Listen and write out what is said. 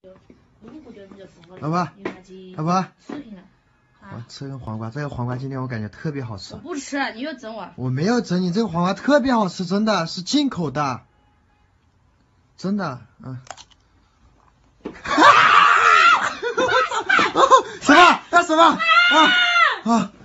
老婆，老婆， 我吃根黄瓜，这个黄瓜今天我感觉特别好吃。 我不吃，你又整我。 我没有整你，这个黄瓜特别好吃，真的是进口的，真的，嗯。什么？干什么？啊！